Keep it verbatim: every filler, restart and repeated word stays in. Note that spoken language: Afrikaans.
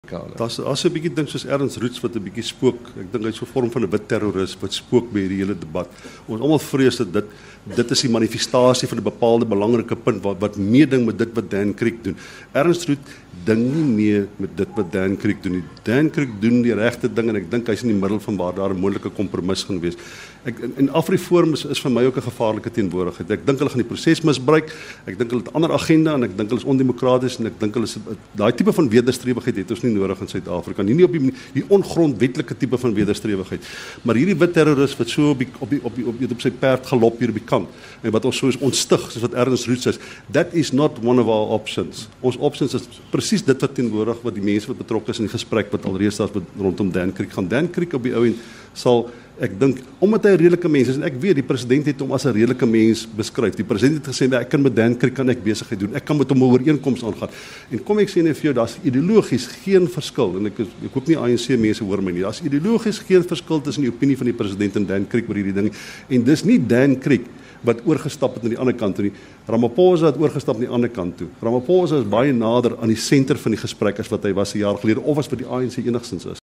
Daar's as 'n bietjie ding soos Ernst Roets wat 'n bietjie spook. Ek dink hy's so 'n vorm van 'n wit terroris wat spook by hierdie hele debat. Ons almal vrees dat dit dit is die manifestasie van 'n bepaalde belangrike punt wat wat meeding met dit wat Dan Kriek doen. Ernst Roets ding nie mee met dit wat Dan Kriek doen nie. Dan Kriek doen die regte ding en ek dink hy's in die middel van waar daar 'n moontlike kompromis gaan wees. Ek en AfriForum is, is vir my ook 'n gevaarlike teenwoordigheid. Ek dink hulle gaan die proses misbruik. Ek dink hulle het 'n ander agenda en ek dink hulle is ondemokraties en ek dink hulle is daai tipe van wederstrewigheid het ons nie nodig in Suid-Afrika nie, nie op die, die ongrondwetlike tipe van wederstrewigheid. Maar hierdie wit terroris wat so op die, op die, op die, op die, op sy perd galop hier op die kant en wat ons so is ontstig soos wat Ernst Roets is, that is not one of our options. Ons options is presies dit wat teenwoordig wat die mense wat betrokke is in die gesprek wat alreeds daar rondom Dan Kriek gaan. Dan Kriek op die ou en sal ek dink omdat hy 'n redelike mens is en ek weet die president het hom as 'n redelike mens beskryf. Die president het gesê ek kan met Dan Kriek kan ek besigheid doen. Ek kan met hom 'n ooreenkoms aangaan. En kom ek sê net vir jou daar's ideologies geen verskil en ek ek hoop nie A N C mense hoor my nie. Daar's ideologies geen verskil tussen die opinie van die president en Dan Kriek oor hierdie ding. En dis nie Dan Kriek wat oorgestap het aan die ander kant toe nie. Ramaphosa het oorgestap aan die ander kant toe. Ramaphosa is baie nader aan die senter van die gesprek as wat hy was 'n jaar gelede of as wat die A N C enigstens is.